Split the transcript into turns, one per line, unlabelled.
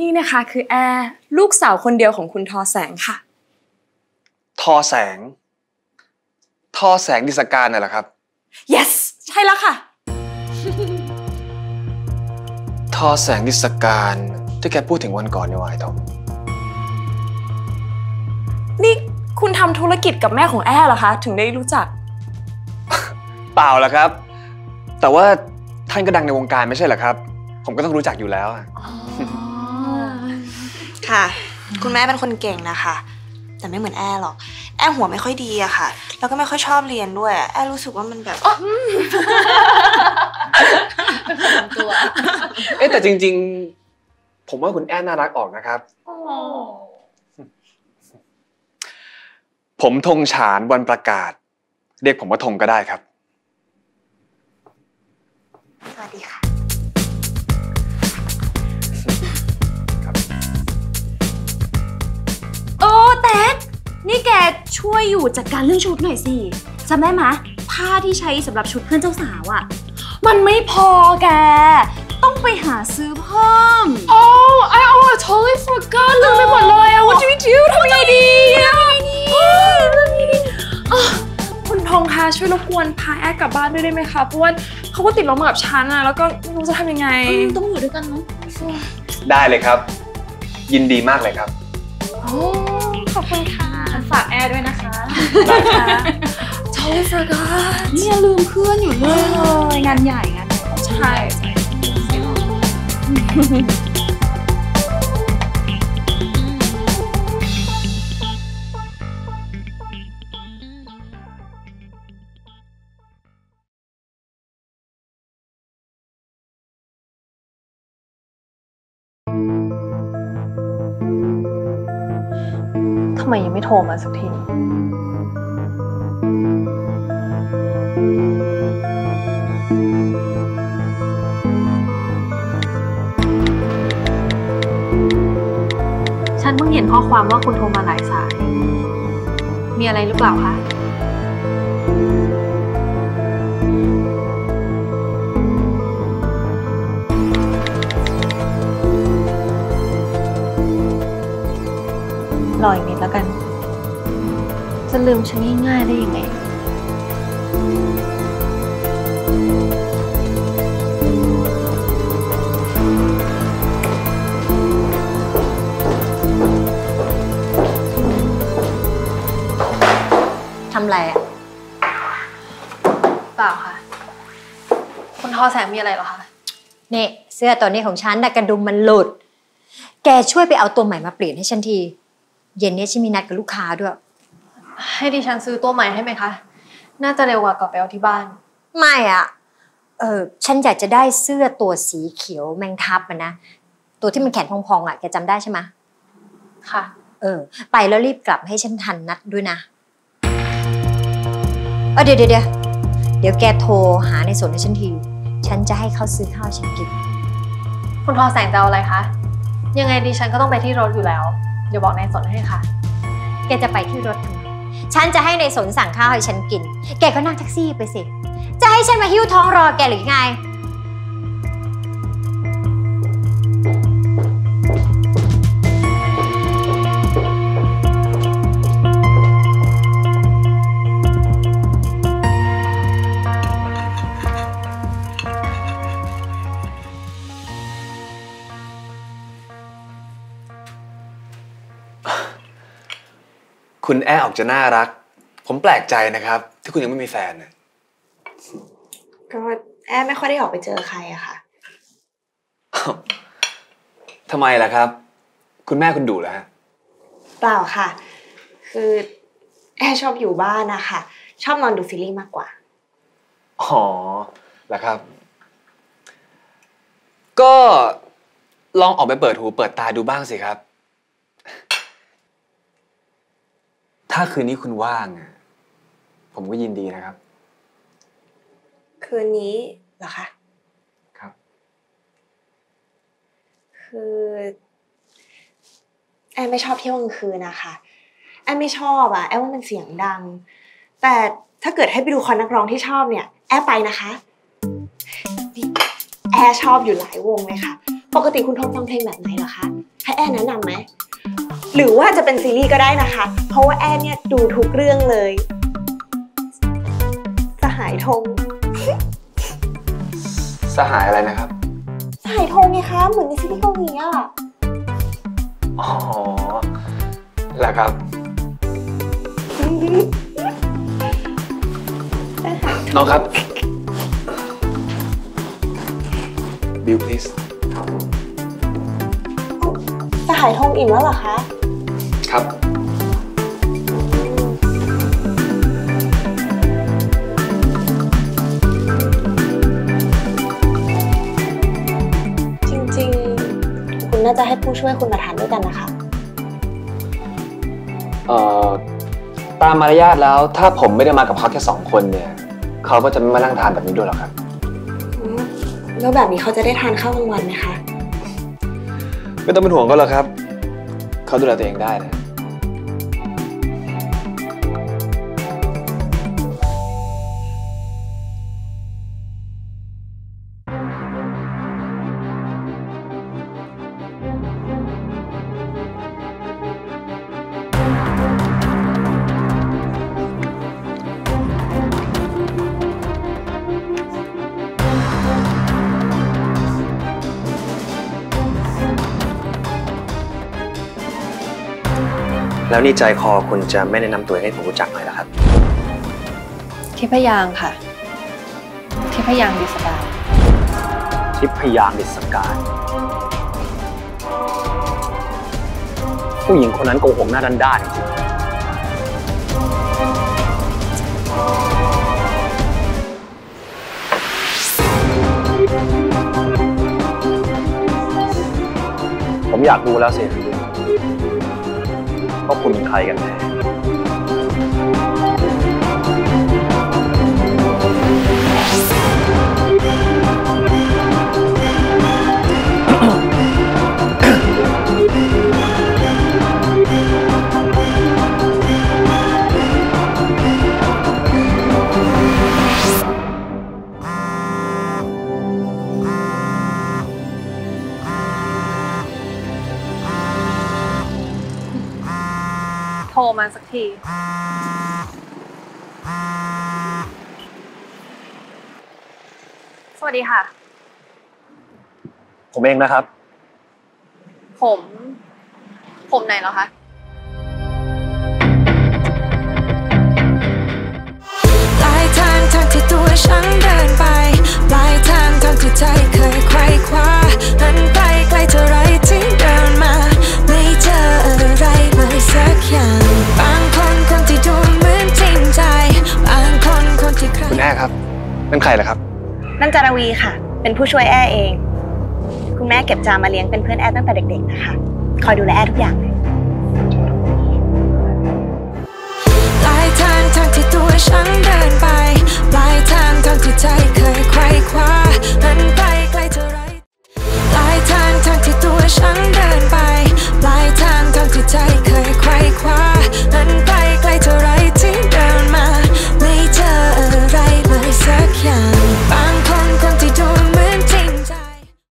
นี่นะคะคือแอร์ลูกสาวคนเดียวของคุณทอแสงค่ะ
ทอแสงดิสการน่ะเหรอครับ
yes ใช่แล้วค่ะ
ทอแสงดิสการที่แกพูดถึงวันก่อนนี่หว่าไอ้ทอม
นี่คุณทำธุรกิจกับแม่ของแอร์เหรอคะถึงได้รู้จัก
เปล่าล่ะครับแต่ว่าท่านก็ดังในวงการไม่ใช่เหรอครับผมก็ต้องรู้จักอยู่แล้ว
ค่ะคุณแม่เป็นคนเก่งนะคะแต่ไม่เหมือนแอร์หรอกแอร์หัวไม่ค่อยดีอะค่ะแล้วก็ไม่ค่อยชอบเรียนด้วยแอร์รู้สึกว่ามันแบบ
ตัวแต่จริงๆผมว่าคุณแอนน่ารักออกนะครับผมธงฉานวันประกาศเรียกผมว่าธงก็ได้ครับ
สวัสดีค่ะ
โอ้แต๊กนี่แกช่วยอยู่จัดการเรื่องชุดหน่อยสิจำได้ไหมผ้าที่ใช้สำหรับชุดเพื่อนเจ้าสาวอ่ะมันไม่พอแกต้องไปหาซื้อเพิ่ม Oh I totally forgot ลืมไปหมดเลยอะ What do we do ทำยังไงดีคุณทองคะช่วยรบกวนพาแอร์กลับบ้านด้วยได้ไหมคะเพราะว่าเขาก็ติดลมมากับฉันอะแล้วก็ไม่รู้จะทำยังไงต้องอยู่ด้วยกันเนาะ
ได้เลยครับยินดีมากเลยครับ
ขอบคุณค่ะฝากแอร์ด้วยนะคะได้ค่ะ Totally forgot เนี่ยลืมเพื่อนอยู่เลยงานใหญ่ใช่
ทำไมยังไม่โทรมาสักทีฉันเพิ่งเห็นข้อความว่าคุณโทรมาหลายสายมีอะไรหรือเปล่าคะรออีกนิดแล้วกันจะลืมฉันง่ายๆได้ยังไง
ทำอะไรอ่ะ
เปล่าค่ะคุณทอแสงมีอะไรเหรอคะ
นี่เสื้อตัวนี้ของฉันแต่กระดุมมันหลุดแกช่วยไปเอาตัวใหม่มาเปลี่ยนให้ฉันทีเย็นนี้ฉันมีนัดกับลูกค้าด้วย
ให้ดิฉันซื้อตัวใหม่ให้ไหมคะน่าจะเร็วกว่ากลับไปเอาที่บ้าน
ไม่อ่ะฉันอยากจะได้เสื้อตัวสีเขียวแมงทับมันนะตัวที่มันแขนพองๆอ่ะแกจำได้ใช่ไหม
ค่ะ
ไปแล้วรีบกลับให้ฉันทันนัดด้วยนะเดี๋ยวแกโทรหาในสวนให้ฉันทีฉันจะให้เขาซื้อข้าวฉันกิน
คุณทอแสงจะเอาอะไรคะยังไงดิฉันก็ต้องไปที่รถอยู่แล้วเดี๋ยวบอกนายสนให้ค่ะ
แกจะไปที่รถทำไมฉันจะให้ในสนสั่งข้าวให้ฉันกินแกก็นั่งแท็กซี่ไปสิจะให้ฉันมาหิ้วท้องรอแกหรือไง
คุณแอร์ออกจะน่ารักผมแปลกใจนะครับที่คุณยังไม่มีแฟนเนี่ย
ก็แอร์ไม่ค่อยได้ออกไปเจอใครอะค่ะ
ทำไมล่ะครับคุณแม่คุณดุเหรอฮะ
เปล่าค่ะคือแอร์ชอบอยู่บ้านนะคะชอบนอนดูซีรีส์มากกว่า
อ๋อเหรอครับก็ลองออกไปเปิดหูเปิดตาดูบ้างสิครับถ้าคืนนี้คุณว่างผมก็ยินดีนะครับ
คืนนี้เหรอคะ
ครับ
คือแอมไม่ชอบเที่ยวกลางคืนนะคะแอมไม่ชอบอะแอมว่ามันเสียงดังแต่ถ้าเกิดให้ไปดูคอนนักร้องที่ชอบเนี่ยแอมไปนะคะแอมชอบอยู่หลายวงเลยค่ะปกติคุณทงฟังเพลงแบบไหนเหรอคะให้แอนแนะนำไหมหรือว่าจะเป็นซีรีส์ก็ได้นะคะ เพราะว่าแอนเนี่ยดูทุกเรื่องเลยสหายธง
สหายอะไรนะครับ
สหายธงไงคะเหมือนในซีรีส์เกาหลีอ่ะ
อ๋อเหรอครับน้องครับ Bill please
สหายธงอิ่มแล้วเหรอคะ
ครับ
จริงๆคุณน่าจะให้ผู้ช่วยคุณมาทานด้วยกันนะคะ
ตามมารยาทแล้วถ้าผมไม่ได้มากับเขาแค่2 คนเนี่ยเขาก็จะไม่มานั่งทานแบบนี้ด้วยหรอกครับ
แล้วแบบนี้เขาจะได้ทานข้าวกลางวันไหมคะ
ไม่ต้องเป็นห่วงเขาหรอกครับเขาดูแลตัวเองได้นะแล้วนี่ใจคอคุณจะไม่แนะนำตัวให้ผมรู้จักหน่อยเหรอครับ
ทิพยางค์ค่ะ ทิพยางค์ดิสดา
ทิพยางค์ดิษการผู้หญิงคนนั้นโกหกหน้าด้านๆจริงผมอยากรู้แล้วสิว่าคุณเป็นใครกันแน่
โทรมาสักที สวัสดีค่ะ
ผมเองนะครับ
ผมไหนเหรอคะ
ปลายทางที่ตัวฉันเดินไปปลายทางที่ใจเคยไขว่คว้ามันไปไกลเท่าไรที่เดินมาไม่เจออะไรเลยสักอย่างบางคนที่ดูเหมือนจริงใจบางคนที่ใคร
คุณแอ้ครับนั่นใครล่ะครับ
นั่นจารวีค่ะ เป็นผู้ช่วยแอร์เอง คุณแม่เก็บจามาเลี้ยงเป็นเพื่อนแอร์ตั้งแต่เด็กๆนะคะ คอยดูแลแอร์ทุกอย่างเลย
ปลายทางที่ตัวฉันเดินไปปลายทางที่ใจเคยไขว่คว้ามันไป